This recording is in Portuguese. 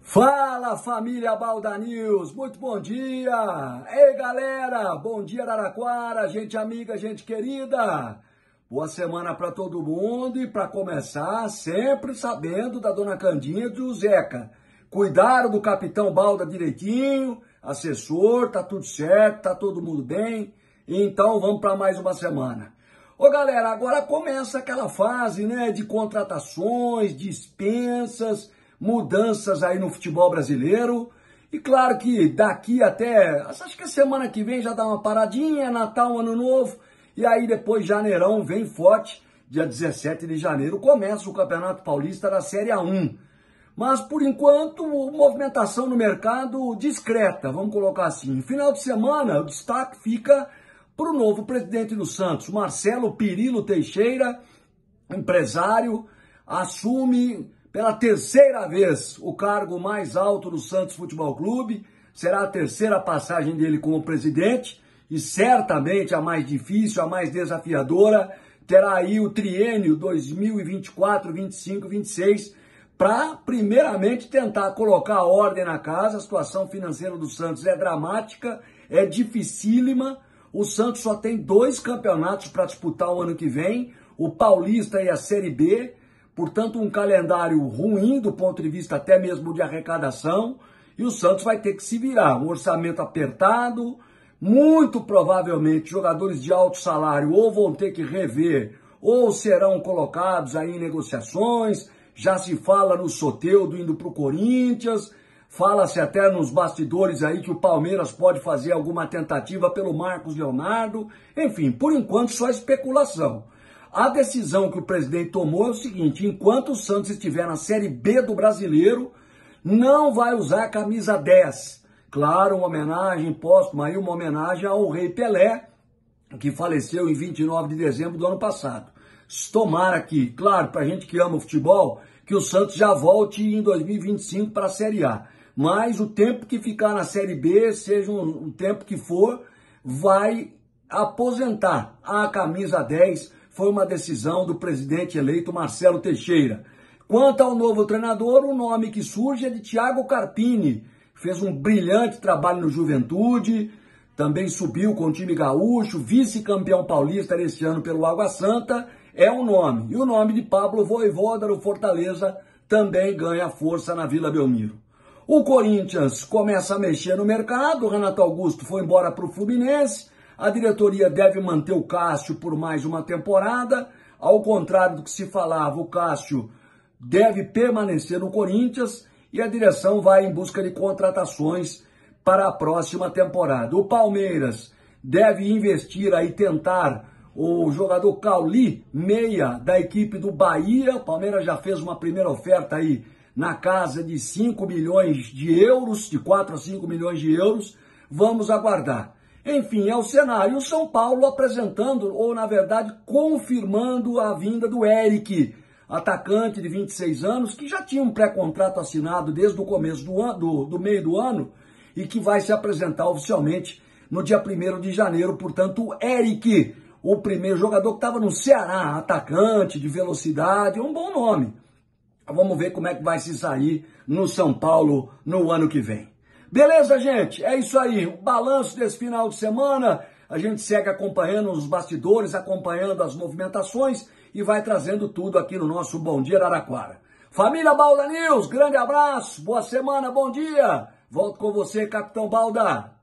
Fala, família Balda News, muito bom dia! Ei, galera, bom dia Araraquara, gente amiga, gente querida! Boa semana para todo mundo e para começar, sempre sabendo da Dona Candinha e do Zeca. Cuidaram do Capitão Balda direitinho, assessor, tá tudo certo, tá todo mundo bem, então vamos para mais uma semana. Ô galera, agora começa aquela fase, né, de contratações, dispensas, mudanças aí no futebol brasileiro. E claro que daqui até, acho que a semana que vem já dá uma paradinha, Natal, Ano Novo, e aí depois janeirão vem forte, dia 17 de janeiro começa o Campeonato Paulista da Série A1. Mas por enquanto, movimentação no mercado discreta, vamos colocar assim. Final de semana, o destaque fica para o novo presidente do Santos, Marcelo Pirillo Teixeira, empresário, assume pela terceira vez o cargo mais alto do Santos Futebol Clube. Será a terceira passagem dele como presidente e certamente a mais difícil, a mais desafiadora. Terá aí o triênio 2024, 25, 26 para primeiramente tentar colocar ordem na casa. A situação financeira do Santos é dramática, é dificílima. O Santos só tem 2 campeonatos para disputar o ano que vem, o Paulista e a Série B. Portanto, um calendário ruim do ponto de vista até mesmo de arrecadação, e o Santos vai ter que se virar. Um orçamento apertado, muito provavelmente jogadores de alto salário ou vão ter que rever ou serão colocados aí em negociações. Já se fala no Soteldo indo para o Corinthians, fala-se até nos bastidores aí que o Palmeiras pode fazer alguma tentativa pelo Marcos Leonardo. Enfim, por enquanto só especulação. A decisão que o presidente tomou é o seguinte: enquanto o Santos estiver na Série B do Brasileiro, não vai usar a camisa 10. Claro, uma homenagem póstuma aí, uma homenagem ao Rei Pelé, que faleceu em 29 de dezembro do ano passado. Tomara que, claro, para a gente que ama o futebol, que o Santos já volte em 2025 para a Série A. Mas o tempo que ficar na Série B, seja o tempo que for, vai aposentar a camisa 10. Foi uma decisão do presidente eleito Marcelo Teixeira. Quanto ao novo treinador, o nome que surge é de Thiago Carpini. Fez um brilhante trabalho no Juventude, também subiu com o time gaúcho, vice-campeão paulista este ano pelo Água Santa, é um nome. E o nome de Pablo Vojvoda do Fortaleza também ganha força na Vila Belmiro. O Corinthians começa a mexer no mercado, o Renato Augusto foi embora para o Fluminense. A diretoria deve manter o Cássio por mais uma temporada. Ao contrário do que se falava, o Cássio deve permanecer no Corinthians e a direção vai em busca de contratações para a próxima temporada. O Palmeiras deve investir aí, tentar o jogador Cauli, meia da equipe do Bahia. O Palmeiras já fez uma primeira oferta aí na casa de 5 milhões de euros, de 4 a 5 milhões de euros. Vamos aguardar. Enfim, é o cenário. O São Paulo apresentando, ou na verdade confirmando a vinda do Eric, atacante de 26 anos, que já tinha um pré-contrato assinado desde o começo do meio do ano e que vai se apresentar oficialmente no dia 1º de janeiro. Portanto, o Eric, o primeiro jogador que estava no Ceará, atacante de velocidade, é um bom nome. Vamos ver como é que vai se sair no São Paulo no ano que vem. Beleza, gente? É isso aí. O balanço desse final de semana. A gente segue acompanhando os bastidores, acompanhando as movimentações e vai trazendo tudo aqui no nosso Bom Dia Araraquara. Família Balda News, grande abraço, boa semana, bom dia. Volto com você, Capitão Balda.